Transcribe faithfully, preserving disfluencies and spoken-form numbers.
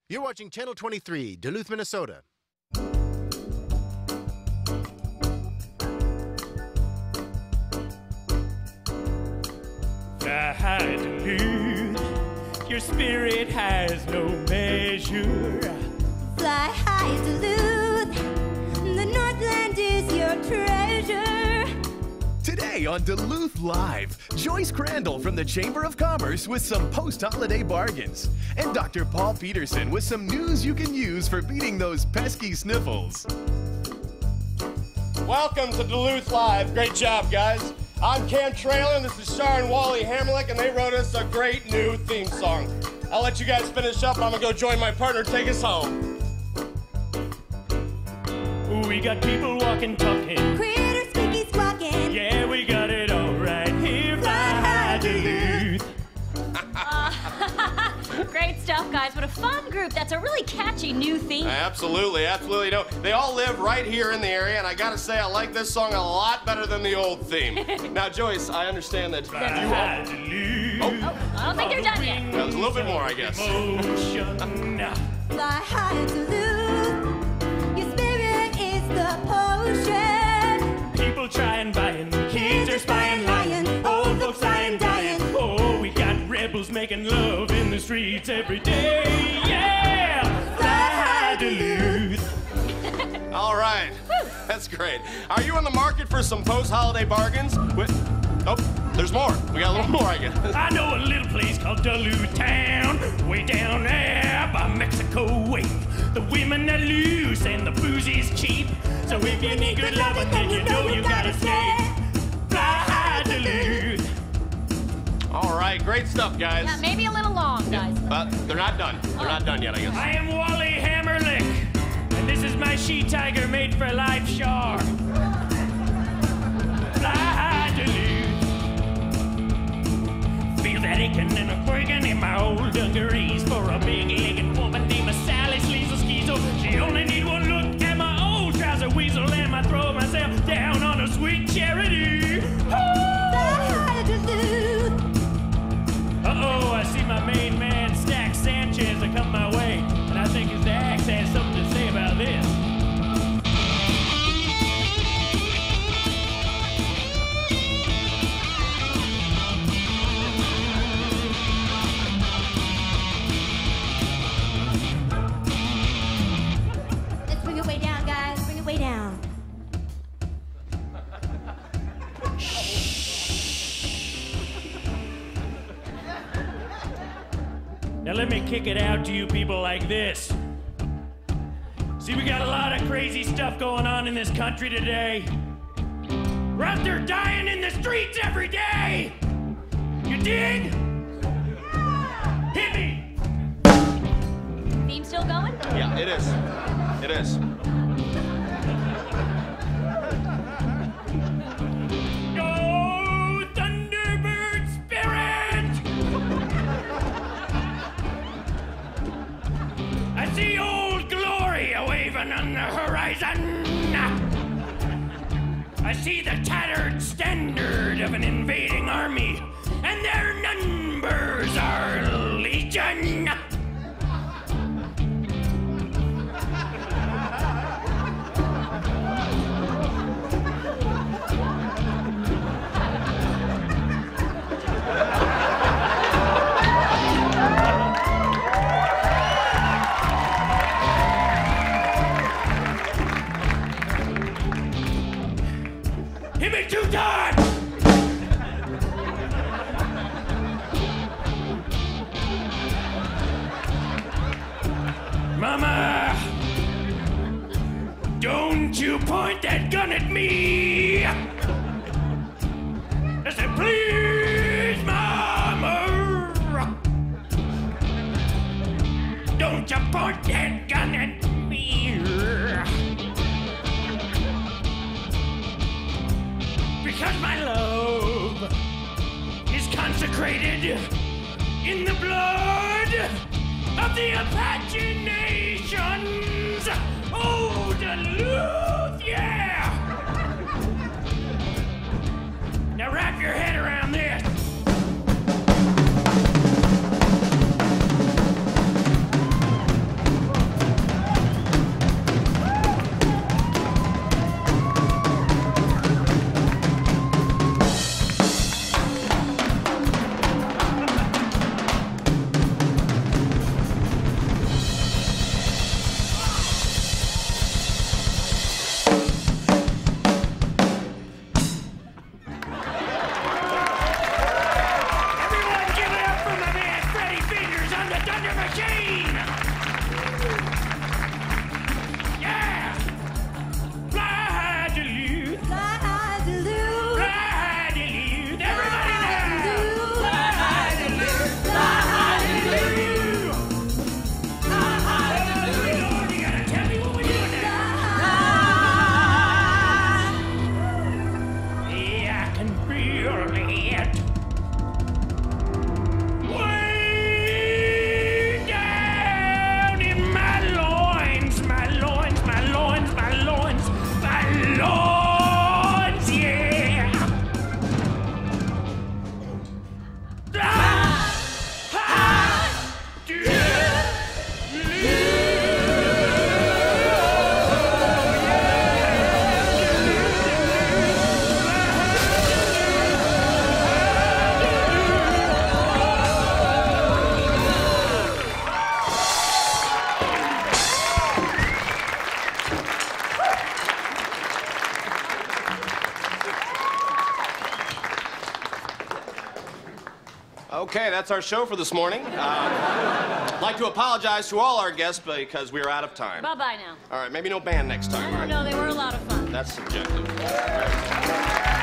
You're watching Channel twenty-three, Duluth, Minnesota. Fly high, Duluth, your spirit has no measure. Fly high, Duluth, the Northland is your treasure. Today on Duluth Live, Joyce Crandall from the Chamber of Commerce with some post-holiday bargains. And Doctor Paul Peterson with some news you can use for beating those pesky sniffles. Welcome to Duluth Live. Great job, guys. I'm Cam Traylor, this is Shar and Wally Hammerlick, and they wrote us a great new theme song. I'll let you guys finish up, and I'm gonna go join my partner, take us home. We got people walking, talking. Critters, squeaky, squawking. Yeah, we got it all right here. Fly high, Duluth. Uh, great stuff, guys. What a fun group. That's a really catchy new theme. Absolutely, absolutely. No, they all live right here in the area, and I gotta say, I like this song a lot better than the old theme. Now, Joyce, I understand that Fly you high, all... Duluth. Oh. I don't think they're done yet. There's a little bit more, I guess. Fly high, Duluth, your spirit is the potion. People trying, buying, kids are spying, lying, old folks lying, dying. Oh, we got rebels making love in the streets every day. Yeah! Fly high, Duluth. All right, that's great. Are you in the market for some post-holiday bargains? With... Oh, there's more. We got a little more, I guess. I know a little place called Duluth Town, way down there by Mexico Way. The women are loose and the booze is cheap. So if you need good loving, then you know you gotta stay. Fly high, Duluth. All right, great stuff, guys. Yeah, maybe a little long, guys. But they're not done. They're not done yet, I guess. I am Wally Hammerlick, and this is my she-tiger made for life, Shar. Fly high, Duluth. Feel that aching and a breaking in my old dungarees for a big-legged woman named Sally Sleazel Skeezel. She only need one look at my old trouser weasel, and I throw myself down on a sweet charity. Uh-oh, I see my main man, Stack Sanchez, a come my way, and I think his axe has something to say about this. Let's bring it way down, guys. Bring it way down. Now let me kick it out to you people like this. See, we got a lot of crazy stuff going on in this country today. We're out there dying in the streets every day. You dig? Hit me. Theme still going? Yeah, it is. It is. Go, Thunderbird Spirit! I see Old Glory a-waving on the horizon. I see the tattered standard of an invading army, and their numbers are legion. Hit me two times! Mama! Don't you point that gun at me! I said, please, Mama! Don't you point that gun at me! Because my love is consecrated in the blood of the Apache nations. Oh, Duluth, yeah! Now wrap your head around this. Okay, that's our show for this morning. Uh, I'd like to apologize to all our guests because we are out of time. Bye-bye now. All right, maybe no band next time, I right? don't know, they were a lot of fun. That's subjective.